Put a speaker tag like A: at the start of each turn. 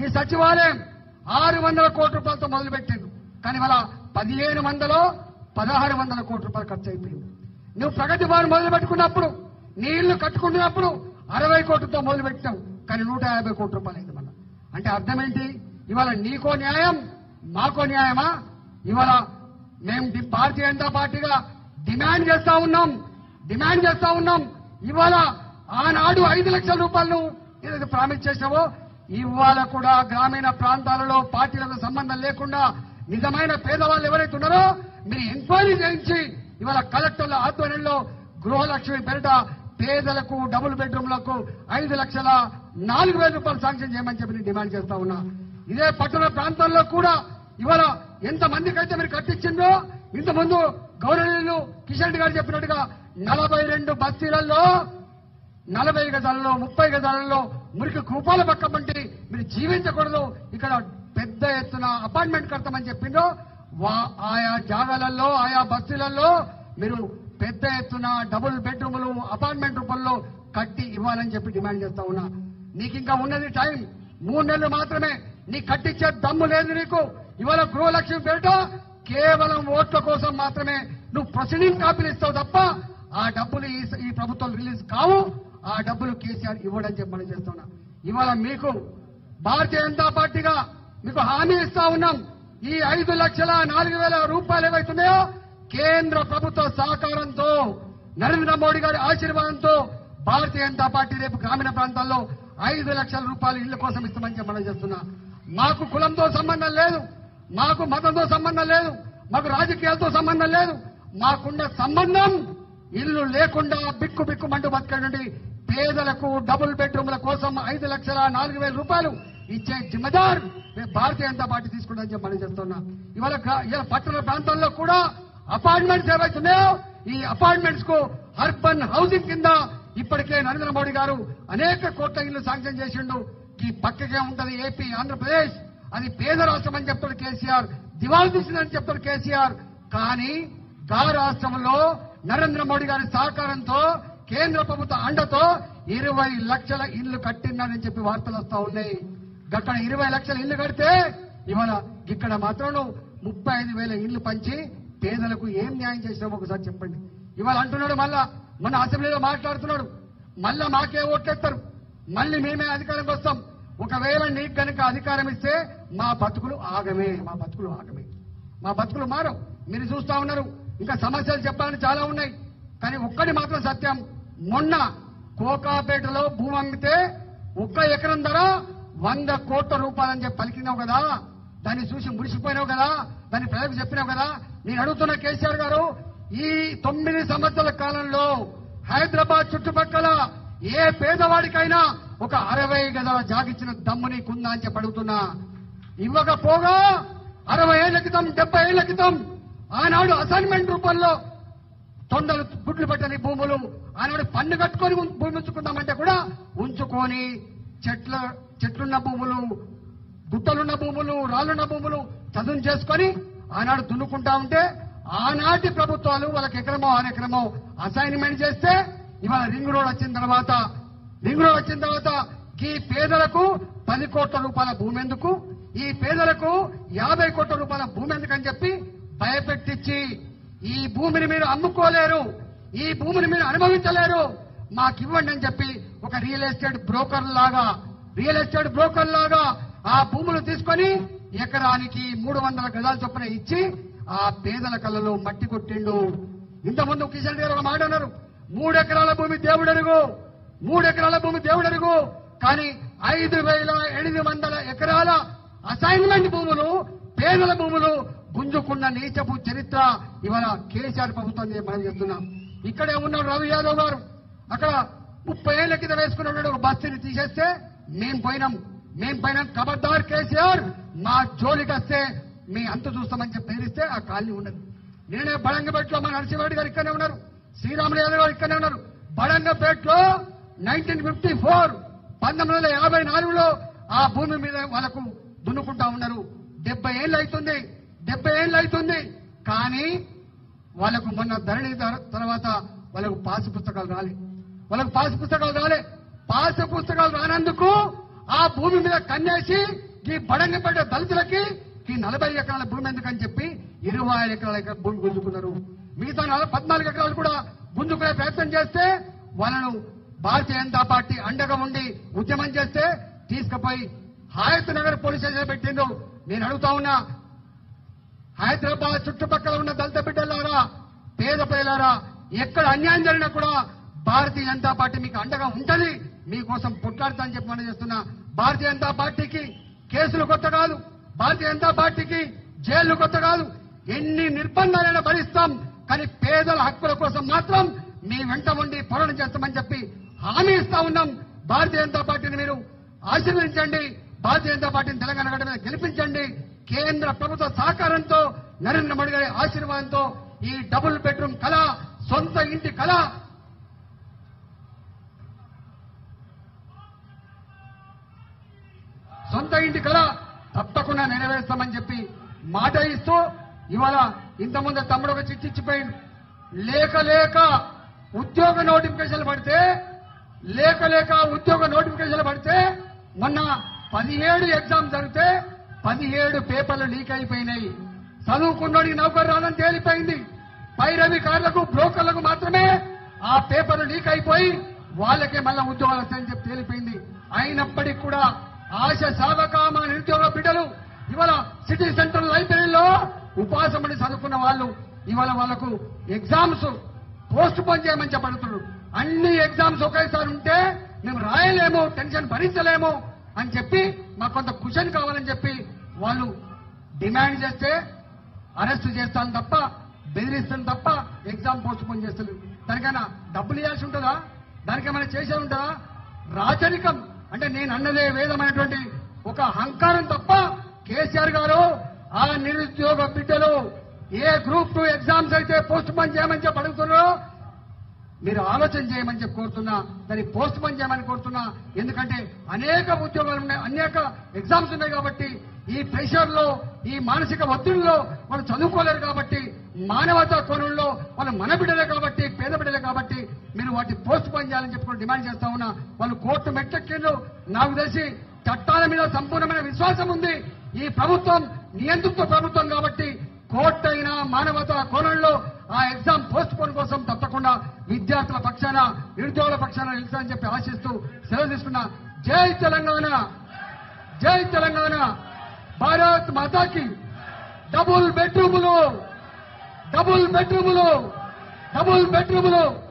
A: ఈ సచివాలయం 600 కోట్ల రూపాయలతో మొదలుపెట్టిండు. కానీ వాళ్ళ 1500లో 1600 కోట్ల రూపాయలు ఖర్చు అయిపోయింది. నువ్వు ప్రగతి భవన్ మొదలు పెట్టుకున్నప్పుడు నీళ్లు కట్టుకుంటున్నప్పుడు 60 కోట్లతో మొదలు పెట్టావు. కానీ 150 కోట్ల రూపాయలు అయింది మళ్ళా. అంటే అర్థం ఏంటి? ఇవాళ నీకో న్యాయం మాకో న్యాయమా? ఇవాళ మేము భారతీయ జనతా పార్టీగా డిమాండ్ చేస్తా ఉన్నాం. ఇవాళ ఆనాడు 5 లక్షల రూపాయలు ఏదైతే ప్రామిస్ చేసావో ఇవాళ కూడా గ్రామీణ ప్రాంతాలలో పార్టీలకు సంబంధం లేకుండా నిజమైన పేదవాళ్ళు ఎవరైతే ఉన్నారో మీరు ఎంక్వైరీ చేయించి ఇవాళ కలెక్టర్ల ఆధ్వర్యంలో గృహలక్ష్మి పేరిట పేదలకు డబుల్ బెడ్రూమ్లకు 5,04,000 రూపాయలు శాంక్షన్ చేయమని చెప్పి నేను డిమాండ్ చేస్తా ఉన్నా. ఇదే పట్టణ ప్రాంతాల్లో కూడా ఇవాళ ఎంతమందికైతే మీరు కట్టించిందో ఇంతకుముందు గౌరవనీయులు కిషన్ రెడ్డి గారు చెప్పినట్టుగా 42 బస్తీలలో 40 గజాలలో 30 గజాలలో మురికి కూపాల పక్కబంటి మీరు జీవించకూడదు, ఇక్కడ పెద్ద ఎత్తున అపార్ట్మెంట్ కడతామని చెప్పిందో ఆయా జాగాలలో ఆయా బస్తీలలో మీరు పెద్ద ఎత్తున డబుల్ బెడ్రూములు అపార్ట్మెంట్ రూపంలో కట్టి ఇవ్వాలని చెప్పి డిమాండ్ చేస్తా ఉన్నా. నీకు ఇంకా ఉన్నది టైం 3 నెలలు మాత్రమే. నీ కట్టించే దమ్ము లేదు నీకు. ఇవాళ గృహలక్ష్మి పేరిట కేవలం ఓట్ల కోసం మాత్రమే నువ్వు ప్రొసీడింగ్ కాపీలు ఇస్తావు తప్ప ఆ డబ్బులు ఈ ప్రభుత్వం రిలీజ్ కావు. ఆ డబ్బులు కేసీఆర్ ఇవ్వడని చెప్పి మనం చేస్తున్నా. ఇవాళ మీకు భారతీయ జనతా పార్టీగా మీకు హామీ ఇస్తా ఉన్నాం. ఈ 5,04,000 రూపాయలు ఏవైతున్నాయో కేంద్ర ప్రభుత్వ సహకారంతో నరేంద్ర మోడీ గారి ఆశీర్వాదంతో భారతీయ జనతా పార్టీ రేపు గ్రామీణ ప్రాంతాల్లో 5 లక్షల రూపాయలు ఇళ్ల కోసం ఇస్తామని చెప్పి మనం చేస్తున్నా. మాకు కులంతో సంబంధం లేదు, మాకు మతంతో సంబంధం లేదు, మాకు రాజకీయాలతో సంబంధం లేదు. మాకున్న సంబంధం ఇల్లు లేకుండా బిక్కు బిక్కు మండు బతకండి పేదలకు డబుల్ బెడ్రూమ్ల కోసం 5,04,000 రూపాయలు ఇచ్చే జిమ్మదార్ భారతీయ జనతా పార్టీ తీసుకుంటుందని చెప్పి మనం చేస్తున్నా. ఇవాళ పట్టణ ప్రాంతాల్లో కూడా అపార్ట్మెంట్స్ ఏవైతున్నాయో ఈ అపార్ట్మెంట్స్ కు అర్బన్ హౌసింగ్ కింద ఇప్పటికే నరేంద్ర మోడీ గారు అనేక కోట్ల ఇళ్లు శాంక్షన్ చేసిండు. ఈ పక్కకే ఉంటది ఏపీ ఆంధ్రప్రదేశ్, అది పేద రాష్ట్రం అని చెప్తాడు కేసీఆర్, దివాళా తీసిందని చెప్తాడు కేసీఆర్. కానీ గా రాష్ట్రంలో నరేంద్ర మోడీ గారి సహకారంతో కేంద్ర ప్రభుత్వ అండతో 20 లక్షల ఇళ్లు కట్టిందని చెప్పి వార్తలు వస్తా ఉన్నాయి. అక్కడ 20 లక్షల ఇళ్లు కడితే ఇవాళ ఇక్కడ మాత్రం 35,000 ఇళ్లు పంచి పేదలకు ఏం న్యాయం చేసినామో ఒకసారి చెప్పండి. ఇవాళ అంటున్నాడు మళ్ళా మన అసెంబ్లీలో మాట్లాడుతున్నాడు, మళ్ళా మాకే ఓట్లేస్తారు, మళ్ళీ మేమే అధికారంకి వస్తాం. ఒకవేళ నీకు కనుక అధికారం ఇస్తే మా బతుకులు ఆగమే, మా బతుకులు మారవు. మీరు చూస్తా ఉన్నారు. ఇంకా సమస్యలు చెప్పాలని చాలా ఉన్నాయి. కానీ ఒక్కటి మాత్రం సత్యం, మొన్న కోకాపేటలో భూమి అమ్మితే 1 ఎకరం ధర 100 కోట్ల రూపాయలని చెప్పి పలికినావు కదా, దాన్ని చూసి మురిసిపోయినావు కదా, దాన్ని ప్రజలకు చెప్పినావు కదా. నేను అడుగుతున్న కేసీఆర్ గారు, ఈ 9 సంవత్సరాల కాలంలో హైదరాబాద్ చుట్టుపక్కల ఏ పేదవాడికైనా ఒక 60 గజాల జాగిచ్చిన దమ్ము నీకుందా అని చెప్పి అడుగుతున్నా. ఇవ్వకపోగా 60 ఏళ్ల క్రితం 70 ఏళ్ల క్రితం ఆనాడు అసైన్మెంట్ రూపంలో తొండలు గుడ్లు పెట్టని భూములు ఆనాడు పన్ను కట్టుకొని భూమి ఉంచుకుందామంటే కూడా ఉంచుకొని చెట్లున్న భూములు, గుట్టలున్న భూములు, రాళ్లున్న భూములు చదును చేసుకొని ఆనాడు దున్నుకుంటా ఉంటే ఆనాటి ప్రభుత్వాలు వాళ్ళకి ఎకరమో 6 ఎకరమో అసైన్మెంట్ చేస్తే ఇవాళ రింగ్ రోడ్ వచ్చిన తర్వాత ఈ పేదలకు 10 కోట్ల రూపాయల భూమి ఎందుకు, ఈ పేదలకు 50 కోట్ల రూపాయల భూమి ఎందుకని చెప్పి భయపెట్టించి ఈ భూమిని మీరు అమ్ముకోలేరు, ఈ భూమిని మీరు అనుభవించలేరు, మాకు ఇవ్వండి అని చెప్పి ఒక రియల్ ఎస్టేట్ బ్రోకర్ లాగా ఆ భూములు తీసుకొని ఎకరానికి 300 గజాల చొప్పున ఇచ్చి ఆ పేదల కళ్ళలో మట్టి కొట్టిండు. ఇంతకుముందు కిషన్ రెడ్డి గారు ఒక మాట అన్నారు, 3 ఎకరాల భూమి దేవుడెరుగు, కానీ 5,800 ఎకరాల అసైన్మెంట్ భూములు, పేదల భూములు గుంజుకున్న నీచపు చరిత్ర ఇవాళ కేసీఆర్ ప్రభుత్వం మనం చెప్తున్నాం. ఇక్కడే ఉన్నాడు రవి యాదవ్ గారు, అక్కడ 30 ఏళ్ల కింద వేసుకున్నాడు ఒక బస్తీని తీసేస్తే మేం పోయినాం. ఖబర్దార్ కేసీఆర్, మా జోలికి వస్తే మీ అంత చూస్తామని చెప్పి బెదిరిస్తే ఆ కాలనీ ఉన్నది. నేనే బడంగపేటలో మా నరసింహారెడ్డి గారు ఇక్కడనే ఉన్నారు, శ్రీరాములు యాదవ్ గారు ఇక్కడనే ఉన్నారు. బడంగపేటలో 1954లో ఆ భూమి మీద వాళ్ళకు దున్నుకుంటా ఉన్నారు. 70 ఏళ్ళు అవుతుంది. కానీ వాళ్ళకు మొన్న ధరణి తర్వాత వాళ్ళకు పాసు పుస్తకాలు రాలే. పాసు పుస్తకాలు రానందుకు ఆ భూమి మీద కన్నేసి ఈ బడంగపేట దళితులకి ఈ 40 ఎకరాల భూమి ఎందుకని చెప్పి 25 ఎకరాల భూమి గుంజుకున్నారు. మిగతా 14 ఎకరాలు కూడా గుంజుకునే ప్రయత్నం చేస్తే వాళ్ళను భారతీయ జనతా పార్టీ అండగా ఉండి ఉద్యమం చేస్తే తీసుకుపోయి హయత్ నగర్ పోలీస్ స్టేషన్ పెట్టిండు. నేను అడుగుతా ఉన్నా, హైదరాబాద్ చుట్టుపక్కల ఉన్న దళిత బిడ్డలారా, పేద ప్రజలారా, ఎక్కడ అన్యాయం జరిగినా కూడా భారతీయ జనతా పార్టీ మీకు అండగా ఉంటది, మీకోసం పొట్లాడుతా అని చెప్పి మనం చేస్తున్నా. భారతీయ జనతా పార్టీకి కేసులు కొత్త కాదు, భారతీయ జనతా పార్టీకి జైళ్లు కొత్త కాదు. ఎన్ని నిర్బంధాలైనా భరిస్తాం, కానీ పేదల హక్కుల కోసం మాత్రం మీ వెంట ఉండి పోరాటం చేస్తామని చెప్పి హామీ ఇస్తా ఉన్నాం. భారతీయ జనతా పార్టీని మీరు ఆశీర్వదించండి, భారతీయ జనతా పార్టీని తెలంగాణ గడ్డ మీద గెలిపించండి. కేంద్ర ప్రభుత్వ సహకారంతో, నరేంద్ర మోడీ గారి ఆశీర్వాదంతో ఈ డబుల్ బెడ్రూమ్ కళ, సొంత ఇంటి కళ తప్పకుండా నెరవేరుస్తామని చెప్పి మాట ఇస్తూ, ఇవాళ ఇంతకుముందు తమ్ముడు ఒక చిట్టిచ్చిపోయింది. లేక ఉద్యోగ నోటిఫికేషన్లు పడితే మొన్న 17 ఎగ్జామ్ జరిగితే 17 పేపర్లు లీక్ అయిపోయినాయి. చదువుకున్నోడికి నౌకరు రాదని తేలిపోయింది. పైరవికారులకు, బ్రోకర్లకు మాత్రమే ఆ పేపర్లు లీక్ అయిపోయి వాళ్ళకే మళ్ళా ఉద్యోగాలు వస్తాయని చెప్పి తేలిపోయింది. అయినప్పటికీ కూడా ఆశ సావకామ నిరుద్యోగ బిడ్డలు ఇవాళ సిటీ సెంట్రల్ లైబ్రరీలో ఉపాసం పడి చదువుకున్న వాళ్ళు ఇవాళ వాళ్లకు ఎగ్జామ్స్ పోస్ట్ పోన్ చేయమని చెప్పడుతున్నారు. అన్ని ఎగ్జామ్స్ ఒకేసారి ఉంటే మేము రాయలేము, టెన్షన్ భరించలేము అని చెప్పి మాకు కొంత కుషన్ కావాలని చెప్పి వాళ్ళు డిమాండ్ చేస్తే అరెస్ట్ చేస్తాను తప్ప, బెదిరిస్తాను తప్ప ఎగ్జామ్ పోస్ట్ పోన్ చేస్తారు. దానికైనా డబ్బులు ఇవ్వాల్సి ఉంటుందా? దానికేమైనా చేసే ఉంటుందా? రాచరికం అంటే నేను అన్నదే వేదమైనటువంటి ఒక అహంకారం తప్ప కేసీఆర్ గారు ఆ నిరుద్యోగ బిడ్డలు ఏ గ్రూప్ 2 ఎగ్జామ్స్ అయితే పోస్ట్ పోన్ చేయమని చెప్పి అడుగుతున్నారో మీరు ఆలోచన చేయమని చెప్పి కోరుతున్నా, దాన్ని పోస్ట్ పోన్ చేయమని కోరుతున్నా. ఎందుకంటే అనేక ఉద్యోగాలు ఉన్నాయి, అనేక ఎగ్జామ్స్ ఉన్నాయి కాబట్టి ఈ ప్రెషర్ లో, ఈ మానసిక ఒత్తిడిలో వాళ్ళు చదువుకోలేరు కాబట్టి, మానవతా కోణంలో వాళ్ళు మన బిడ్డలే కాబట్టి, పేద బిడ్డలే కాబట్టి మీరు వాటి పోస్ట్ పోన్ చేయాలని చెప్పి డిమాండ్ చేస్తా ఉన్నా. వాళ్ళు కోర్టు మెట్టెక్కిండ్రు. నాకు తెలిసి చట్టాల మీద సంపూర్ణమైన విశ్వాసం ఉంది. ఈ ప్రభుత్వం నియంతృత్వ ప్రభుత్వం కాబట్టి కోర్టు అయినా మానవతా కోణంలో ఆ ఎగ్జామ్ పోస్ట్ పోన్ కోసం తప్పకుండా విద్యార్థుల పక్షాన, నిరుద్యోగుల పక్షాన నిలుస్తానని చెప్పి ఆశిస్తూ సెలవు తీసుకున్నా. జై తెలంగాణ, జై తెలంగాణ, భారత్ మాతాకి. డబుల్ బెడ్రూములు